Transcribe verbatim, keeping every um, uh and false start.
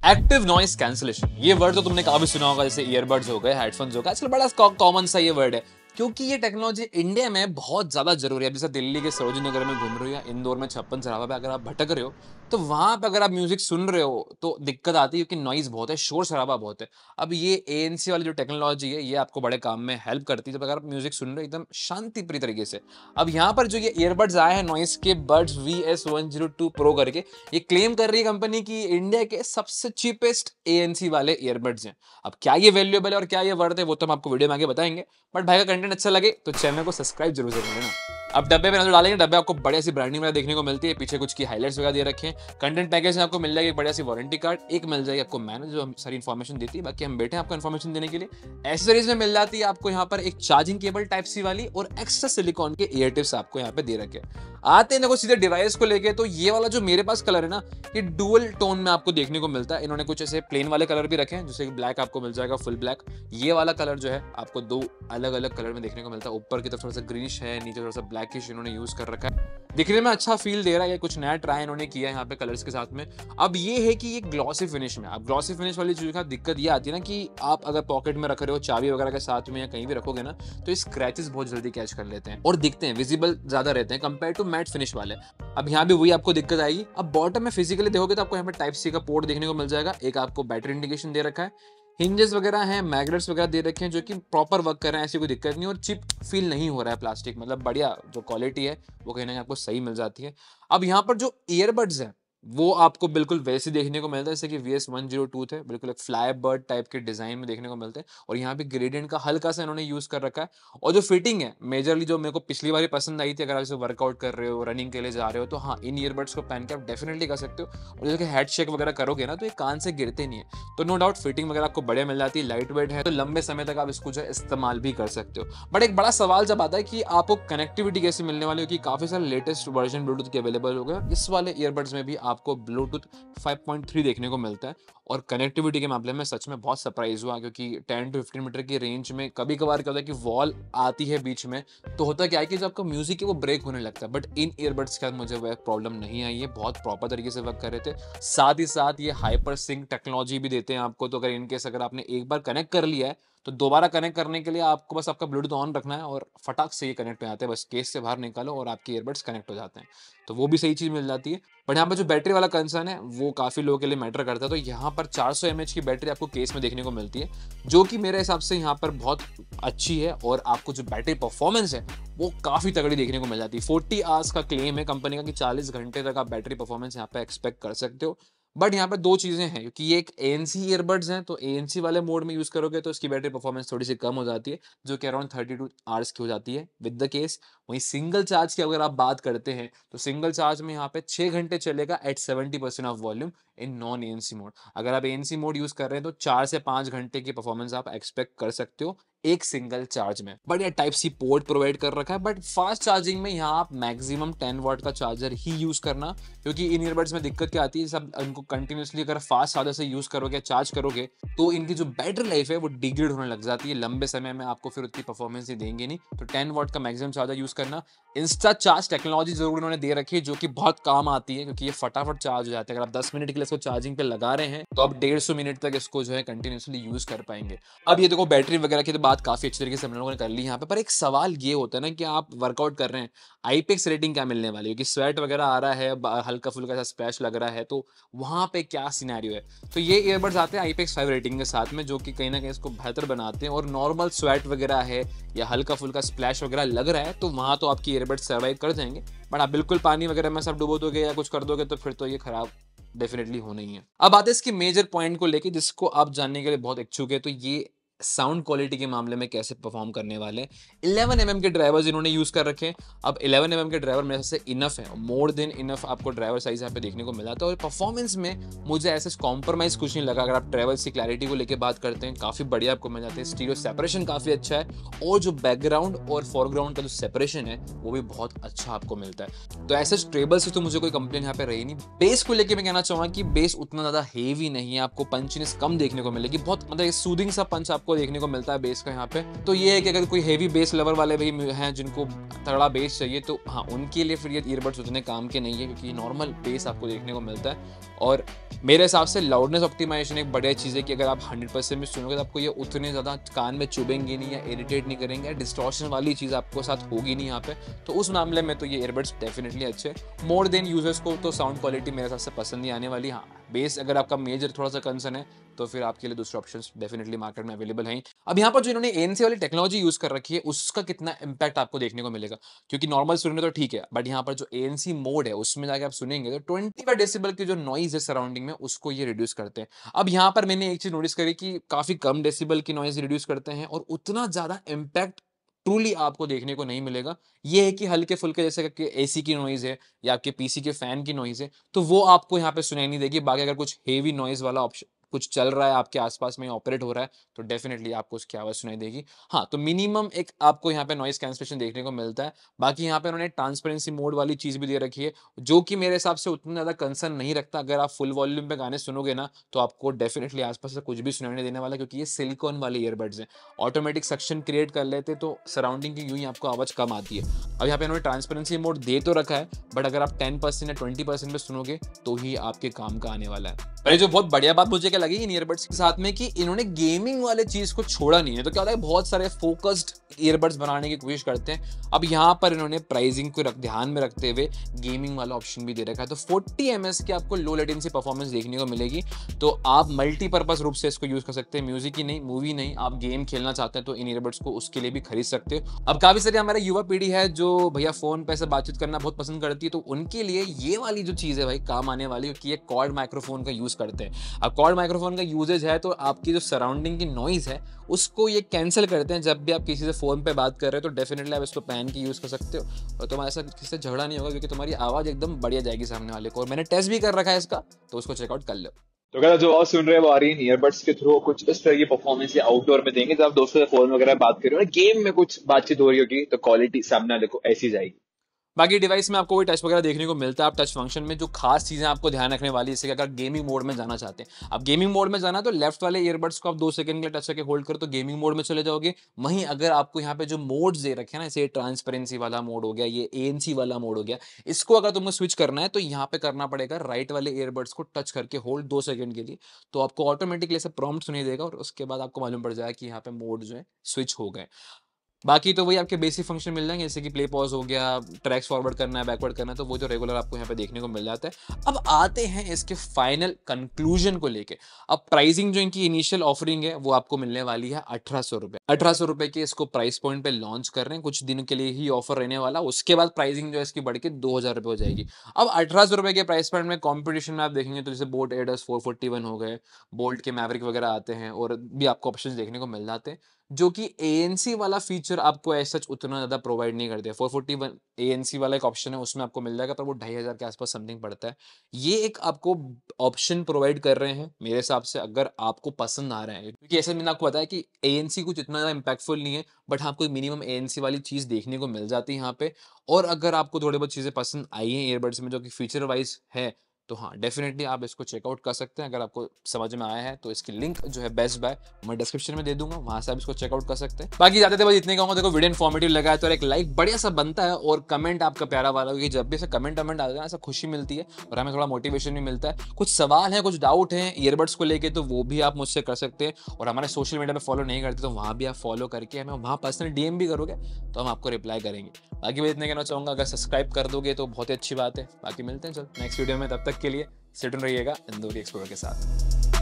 Active noise cancellation, ये word तो तुमने काफी सुना होगा, जैसे ईयरबड्स हो गए, हेडफोन्स हो गए, आजकल बड़ा कॉमन सा ये वर्ड है, क्योंकि ये टेक्नोलॉजी इंडिया में बहुत ज्यादा जरूरी है। जैसे दिल्ली के सरोजिनी नगर में घूम रहे हो या इंदौर में छप्पन सराफा पे अगर आप भटक रहे हो, तो वहां पे अगर आप म्यूजिक सुन रहे हो तो दिक्कत आती है, क्योंकि नॉइज बहुत है, शोर शराबा बहुत है। अब ये एएनसी वाली जो टेक्नोलॉजी है, ये आपको बड़े काम में हेल्प करती है, जब अगर आप म्यूजिक सुन रहे हो एकदम शांतिप्रिय तरीके से। अब यहाँ पर जो ये ईयरबड्स आए हैं नॉइस के buds V S one zero two pro करके, ये क्लेम कर रही है कंपनी की इंडिया के सबसे चीपेस्ट एएनसी वाले ईयरबड्स हैं। अब क्या ये वैल्यूएबल है और क्या ये वर्थ है, वो तो हम आपको वीडियो में आगे बताएंगे, बट भाई का कंटेंट अच्छा लगे तो चैनल को सब्सक्राइब जरूर कर लेना। अब डब्बे में नजर डालेंगे, डब्बे आपको बढ़िया सी ब्रांडिंग वगैरह देखने को मिलती है, पीछे कुछ की हाइलाइट्स वगैरह दे रखे हैं। कंटेंट पैकेज में आपको मिल जाएगी बढ़िया सी वारंटी कार्ड, एक मिल जाएगी आपको मैनुअल जो हम सारी इन्फॉर्मेशन देती है, बाकी हम बैठे हैं आपको इन्फॉर्मेशन देने के लिए। एसेसरीज में मिल जाती है आपको यहाँ पर एक चार्जिंग केबल टाइप सी वाली और एक्स्ट्रा सिलिकॉन के ईयर टिप्स आपको यहाँ पे दे रखे हैं। आते हैं देखो सीधे डिवाइस को लेके, तो ये वाला जो मेरे पास कलर है ना, ये डुअल टोन में आपको देखने को मिलता है। इन्होंने कुछ ऐसे प्लेन वाले कलर भी रखे हैं, जैसे ब्लैक आपको मिल जाएगा फुल ब्लैक। ये वाला कलर जो है आपको दो अलग अलग कलर में देखने को मिलता है, ऊपर की तरफ थोड़ा सा ग्रीनिश है, नीचे थोड़ा सा ब्लैकिश इन्होंने यूज कर रखा है। दिखने में अच्छा फील दे रहा है, कुछ नया ट्राई इन्होंने किया है यहाँ पे कलर्स के साथ में। अब ये है कि ये ग्लॉसी फिनिश में, अब ग्लॉसी फिनिश वाली चीज का दिक्कत ये आती है ना कि आप अगर पॉकेट में रख रहे हो चाबी वगैरह के साथ में या कहीं भी रखोगे ना, तो ये स्क्रैचेस बहुत जल्दी कैच कर लेते हैं और दिखते हैं, विजिबल ज्यादा रहते हैं कंपेयर टू मैट फिनिश वाले। अब यहाँ भी वही आपको दिक्कत आएगी। अब बॉटम में फिजिकली देखोगे तो आपको यहाँ पे टाइप सी का पोर्ट देखने को मिल जाएगा, एक आपको बैटरी इंडिकेशन दे रखा है, हिंजेस वगैरह हैं, मैग्नेट्स वगैरह दे रखे हैं जो कि प्रॉपर वर्क कर रहे हैं, ऐसी कोई दिक्कत नहीं, और चिप फील नहीं हो रहा है प्लास्टिक, मतलब बढ़िया जो क्वालिटी है वो कहीं ना कहीं आपको सही मिल जाती है। अब यहाँ पर जो ईयरबड्स हैं वो आपको बिल्कुल वैसे देखने को मिलता है जैसे कि V S one zero two थे, बिल्कुल एक फ्लाई बर्ड टाइप के डिजाइन में देखने को मिलते हैं, और यहाँ पे ग्रेडियंट का हल्का सा इन्होंने यूज कर रखा है। और जो फिटिंग है मेजरली जो मेरे को पिछली बार पसंद आई थी, अगर आप इसे वर्कआउट कर रहे हो, रनिंग के लिए जा रहे हो, तो हाँ इन ईयरबड्स को पहन के आप डेफिनेटली कर सकते हो। और जैसे हेड शेक वगैरह करोगे ना तो ये कान से गिरते नहीं है, तो नो डाउट फिटिंग वगैरह आपको बढ़िया मिल जाती है, लाइट वेट है, तो लंबे समय तक आप इसको जो है इस्तेमाल भी कर सकते हो। बट एक बड़ा सवाल जब आता है कि आपको कनेक्टिविटी कैसे मिलने वाली है, कि काफी सारे लेटेस्ट वर्जन ब्लूटूथ के अवेलेबल हो गए, इस वाले ईयरबड्स में भी आपको ब्लूटूथ फाइव पॉइंट थ्री देखने को मिलता है। और कनेक्टिविटी के मामले में सच में बहुत सरप्राइज हुआ, क्योंकि टेन टू फिफ्टीन मीटर की रेंज में कभी कभार क्या होता है कि वॉल आती है बीच में, तो होता क्या है कि जो आपका म्यूजिक है वो ब्रेक होने लगता है, बट इन ईयरबड्स के साथ मुझे वो प्रॉब्लम नहीं आई है, बहुत प्रॉपर तरीके से वर्क कर रहे थे। साथ ही साथ ये हाइपर सिंक टेक्नोलॉजी भी देते हैं आपको, तो अगर इनकेस अगर आपने एक बार कनेक्ट कर लिया है तो दोबारा कनेक्ट करने के लिए आपको बस आपका ब्लूटूथ ऑन रखना है और फटाक से ये कनेक्ट हो जाते हैं, बस केस से बाहर निकालो और आपके ईयरबड्स कनेक्ट हो जाते हैं, तो वो भी सही चीज मिल जाती है। बट यहाँ पर जो बैटरी वाला कंसर्न है वो काफी लोगों के लिए मैटर करता है, तो यहाँ पर चार सौ एम एच की बैटरी आपको केस में देखने को मिलती है, जो कि मेरे हिसाब से यहाँ पर बहुत अच्छी है, और आपको जो बैटरी परफॉर्मेंस है वो काफी तगड़ी देखने को मिल जाती है। फोर्टी आवर्स का क्लेम है कंपनी का कि चालीस घंटे तक आप बैटरी परफॉर्मेंस यहाँ पे एक्सपेक्ट कर सकते हो। बट यहाँ पे दो चीजें हैं, क्योंकि ये एक एएनसी ईयरबड्स हैं, तो एएनसी वाले मोड में यूज करोगे तो इसकी बैटरी परफॉर्मेंस थोड़ी सी कम हो जाती है, जो कि अराउंड थर्टी टू आवर्स की हो जाती है विद द केस। वहीं सिंगल चार्ज की अगर आप बात करते हैं तो सिंगल चार्ज में यहाँ पे छह घंटे चलेगा at seventy percent of volume in non ANC mode. अगर आप एएनसी मोड यूज कर रहे हैं तो चार से पांच घंटे की परफॉर्मेंस आप एक्सपेक्ट कर सकते हो एक सिंगल चार्ज में। बट ये टाइप सी पोर्ट प्रोवाइड कर रखा है, बट फास्ट चार्जिंग में यहाँ आप मैक्सिमम टेन वाट का चार्जर ही यूज करना, क्योंकि इन ईयरबड्स में दिक्कत क्या आती है, सब इनको कंटिन्यूसली अगर फास्ट चार्जर से यूज करोगे, चार्ज करोगे, तो इनकी जो बैटरी लाइफ है वो डिग्रेड होने लग जाती है, लंबे समय में आपको फिर उतनी परफॉर्मेंस ही देंगे नहीं। तो टेन वाट का मैक्सिमम चार्जर यूज करना। इंस्टा चार्ज टेक्नोलॉजी जरूर इन्होंने दे रखी है, जो कि बहुत काम आती है, क्योंकि ये फटाफट चार्ज हो जाता है। अगर आप दस मिनट के लिए इसको चार्जिंग पे लगा रहे हैं तो आप डेढ़ सौ मिनट तक इसको जो है कंटिन्यूसली यूज कर पाएंगे। अब ये देखो बैटरी वगैरह की तो बात काफी अच्छी तरीके से हम लोगों ने कर ली यहाँ पे, पर एक सवाल ये होता है ना कि आप वर्कआउट कर रहे हैं, आईपीएक्स रेटिंग क्या मिलने वाली है, कि स्वेट वगैरह आ रहा है, हल्का फुल्का सा स्प्लैश लग रहा है, तो वहां पे क्या सिनेरियो है। तो ये ईयरबड्स आते हैं आईपीएक्स फाइव रेटिंग के साथ में, जो कि कहीं ना कहीं इसको बेहतर बनाते हैं, और नॉर्मल स्वेट वगैरह है या हल्का फुल्का स्प्लैश वगैरह लग रहा है तो वहां तो आपकी ईयरबड्स सर्वाइव कर जाएंगे। बट आप बिल्कुल पानी वगैरह में सब डुबो दोगे या कुछ कर दोगे तो फिर तो ये खराब डेफिनेटली होना ही है। अब आते हैं इसके मेजर पॉइंट को लेके, जिसको आप जानने के लिए बहुत इच्छुक है, तो ये साउंड क्वालिटी के मामले में कैसे परफॉर्म करने वाले हैं। इलेवन एम एम के ड्राइवर्स इन्होंने यूज कर रखे हैं। अब इलेवन एम एम के ड्राइवर मेरे से इनफ है, मोर देन इनफ आपको ड्राइवर साइज यहाँ पे देखने को मिला था, और परफॉर्मेंस में मुझे ऐसे कॉम्प्रोमाइज कुछ नहीं लगा। अगर आप ट्रैवल की क्लैरिटी को लेकर बात करते हैं, काफी बढ़िया आपको मिल जाते हैं, स्टीरियो सेपरेशन काफी अच्छा है, और जो बैकग्राउंड और फोरग्राउंड का जो सेपरेशन है वो भी बहुत अच्छा आपको मिलता है। तो ऐसे ट्रेबल से तो मुझे कोई कंप्लेन यहाँ पे रही नहीं। बेस को लेकर मैं कहना चाहूंगा कि बेस उतना ज्यादा हेवी नहीं है, आपको पंचनेस कम देखने को मिलेगी, बहुत मतलब सूदिंग सा पंच आपको आपको देखने को मिलता है बेस का यहाँ पे। तो ये है कि अगर कोई हेवी बेस लेवल वाले भी हैं जिनको तगड़ा बेस चाहिए तो हाँ, उनके लिए फिर ये ईयरबड्स उतने काम के नहीं है, क्योंकि नॉर्मल बेस आपको देखने को मिलता है। और मेरे हिसाब से लाउडनेस ऑप्टिमाइजेशन एक बढ़िया चीज़ है कि अगर आप हंड्रेड परसेंट में सुनोगे तो आपको ये उतने ज़्यादा कान में चुभेंगे नहीं या इरिटेट नहीं करेंगे, या डिस्टॉर्शन वाली चीज़ आपको साथ होगी नहीं यहाँ पे। तो उस मामले में तो ये ईयरबड्स डेफिनेटली अच्छे। मोर देन यूजर्स को तो साउंड क्वालिटी मेरे हिसाब से पसंद नहीं आने वाली। हाँ, बेस अगर आपका मेजर थोड़ा सा कंसर्न है तो फिर आपके लिए दूसरे ऑप्शंस डेफिनेटली मार्केट में अवेलेबल हैं। अब यहाँ पर जो इन्होंने एएनसी वाली टेक्नोलॉजी यूज कर रखी है उसका कितना इंपैक्ट आपको देखने को मिलेगा, क्योंकि नॉर्मल सुनने तो ठीक है, बट यहाँ पर जो एएनसी मोड है उसमें जाके आप सुनेंगे तो ट्वेंटी फाइव डेसिबल की जो नॉइज है सराउंडिंग में उसको ये रिड्यूस करते हैं। अब यहाँ पर मैंने एक चीज नोटिस करी कि काफी कम डेसिबल की नॉइज रिड्यूस करते हैं और उतना ज्यादा इम्पैक्ट ट्रूली आपको देखने को नहीं मिलेगा। ये है कि हल्के फुल्के जैसे कि एसी की नॉइज है या आपके पीसी के फैन की नॉइज है तो वो आपको यहाँ पे सुनाई नहीं देगी। बाकी अगर कुछ हेवी नॉइज वाला ऑप्शन कुछ चल रहा है आपके आसपास में ऑपरेट हो रहा है तो डेफिनेटली आपको उसकी आवाज सुनाई देगी। हाँ, तो मिनिमम एक आपको यहाँ पे नॉइज कैंसलेशन देखने को मिलता है। बाकी यहाँ पे उन्होंने ट्रांसपेरेंसी मोड वाली चीज भी दे रखी है जो कि मेरे हिसाब से उतना ज्यादा कंसर्न नहीं रखता। अगर आप फुल वॉल्यूम पे गाने सुनोगे ना तो आपको डेफिनेटली आसपास से कुछ भी सुनाई नहीं देने वाला, क्योंकि ये सिलिकॉन वाले ईयरबड्स हैं, ऑटोमेटिक सक्शन क्रिएट कर लेते तो सराउंडिंग की यूं ही आपको आवाज कम आती है। अब यहाँ पे इन्होंने ट्रांसपेरेंसी मोड दे तो रखा है, बट अगर आप टेन परसेंट या ट्वेंटी परसेंट पे सुनोगे तो ही आपके काम का आने वाला है। अरे जो बहुत बढ़िया बात मुझे क्या लगी इन ईयरबड्स के साथ में कि इन्होंने गेमिंग वाले चीज को छोड़ा नहीं है। तो क्या होता है, बहुत सारे फोकस्ड ईयरबड्स बनाने की कोशिश करते हैं। अब यहाँ पर इन्होंने प्राइसिंग को रख ध्यान में रखते हुए गेमिंग वाला ऑप्शन भी दे रखा है। तो फोर्टी एम एस की आपको लो लेटेंसी परफॉर्मेंस देखने को मिलेगी। तो आप मल्टीपर्पज रूप से इसको यूज कर सकते हैं, म्यूजिक ही नहीं, मूवी नहीं, आप गेम खेलना चाहते हैं तो इन ईयरबड्स को उसके लिए भी खरीद सकते हो। अब काफी सारी हमारे युवा पीढ़ी है जो भैया फोन पे से बातचीत करना बहुत पसंद करती है, तो उनके लिए ये वाली जो चीज है भाई काम आने वाली, क्योंकि ये कॉर्ड माइक्रोफोन का यूज करते हैं। अब कॉर्ड माइक्रोफोन का यूजेज है तो आपकी जो सराउंडिंग की नॉइज है उसको ये कैंसिल करते हैं। जब भी आप किसी से फोन पे बात कर रहे हो तो डेफिनेटली आप इसको पहन के यूज कर सकते हो और तुम्हारे साथ किसी से झगड़ा नहीं होगा, क्योंकि तुम्हारी आवाज एकदम बढ़िया जाएगी सामने वाले को। और मैंने टेस्ट भी कर रखा है इसका, तो उसको चेकआउट कर लो। तो अगर जो और सुन रहे हैं वो आ रही है ईयरबड्स के थ्रू कुछ इस तरह की परफॉर्मेंस या आउटडोर में देंगे, जब आप दोस्तों से फोन वगैरह बात कर रहे हो ना, गेम में कुछ बातचीत हो रही होगी तो क्वालिटी सामने वाले को ऐसी जाएगी। बाकी डिवाइस में आपको कोई टच वगैरह देखने को मिलता है। आप टच फंक्शन में जो खास चीजें आपको ध्यान रखने वाली है, जैसे कि अगर गेमिंग मोड में जाना चाहते हैं, अब गेमिंग मोड में जाना तो लेफ्ट वाले ईयरबड्स को आप दो सेकंड के लिए टच करके होल्ड करो तो गेमिंग मोड में चले जाओगे। वहीं अगर आपको यहाँ पे जो मोड्स दे रखे हैं ना, जैसे ट्रांसपेरेंसी वाला मोड हो गया, ये एएनसी वाला मोड हो गया, इसको अगर तुमको स्विच करना है तो यहाँ पे करना पड़ेगा राइट वाले ईयरबड्स को टच करके होल्ड दो सेकंड के लिए, तो आपको ऑटोमेटिकली ऐसे प्रॉम्प्ट सुनाई देगा और उसके बाद आपको मालूम पड़ जाएगा कि यहाँ पे मोड जो है स्विच हो गए। बाकी तो वही आपके बेसिक फंक्शन मिल जाएंगे, जैसे कि प्ले पॉज हो गया, ट्रैक्स फॉरवर्ड करना है, बैकवर्ड करना है, तो वो जो रेगुलर आपको यहाँ पे देखने को मिल जाता है। अब आते हैं इसके फाइनल कंक्लूजन को लेके। अब प्राइसिंग जो इनकी इनिशियल ऑफरिंग है वो आपको मिलने वाली है अठारह सौ रुपए अठारह सौ रुपए के इसको प्राइस पॉइंट पे लॉन्च कर रहे हैं। कुछ दिनों के लिए ही ऑफर रहने वाला, उसके बाद प्राइसिंग जो है इसकी बढ़ के दो हजार रुपए हो जाएगी। अब अठारह सौ रुपए के प्राइस पॉइंट में कॉम्पिटिशन में आप देखेंगे तो जैसे boAt Airdopes four forty one हो गए, बोल्ट के मैवरिक वगैरह आते हैं और भी आपको ऑप्शन देखने को मिल जाते हैं, जो कि एएनसी वाला फीचर आपको ऐसा उतना ज्यादा प्रोवाइड नहीं करते। फोर फोर्टी वन एएनसी वाला एक ऑप्शन है उसमें आपको मिल जाएगा, पर वो ढाई हजार के आसपास समथिंग पड़ता है। ये एक आपको ऑप्शन प्रोवाइड कर रहे हैं मेरे हिसाब से, अगर आपको पसंद आ रहा है, क्योंकि ऐसे मैंने आपको बताया कि एएनसी कुछ इतना ज्यादा इम्पैक्टफुल नहीं है, बट हाँ आपको मिनिमम एएनसी वाली चीज देखने को मिल जाती है यहाँ पे। और अगर आपको थोड़ी बहुत चीजें पसंद आई हैं ईयरबड्स में जो कि फीचर वाइज है, तो हाँ डेफिनेटली आप इसको चेकआउट कर सकते हैं। अगर आपको समझ में आया है तो इसकी लिंक जो है बेस्ट बाय मैं डिस्क्रिप्शन में दे दूंगा, वहां से आप इसको चेकआउट कर सकते हैं। बाकी जाते थे बस इतने कहूंगा, देखो वीडियो इन्फॉर्मेटिव लगा है तो एक लाइक बढ़िया सा बनता है और कमेंट आपका प्यारा वाला, क्योंकि जब भी ऐसा कमेंट कमेंट आता है ना ऐसा खुशी मिलती है और हमें थोड़ा मोटिवेशन भी मिलता है। कुछ सवाल है, कुछ डाउट है ईयरबड्स को लेके तो वो भी आप मुझसे कर सकते हैं। और हमारे सोशल मीडिया पे फॉलो नहीं करते तो वहां भी आप फॉलो करके हमें वहां पर्सनल डीएम भी करोगे तो हम आपको रिप्लाई करेंगे। बाकी मैं इतने कहना चाहूंगा, अगर सब्सक्राइब कर दोगे तो बहुत ही अच्छी बात है। बाकी मिलते हैं चल नेक्स्ट वीडियो में, तब तक के लिए सिट रहिएगा इंदौरी एक्सप्लोरर के साथ।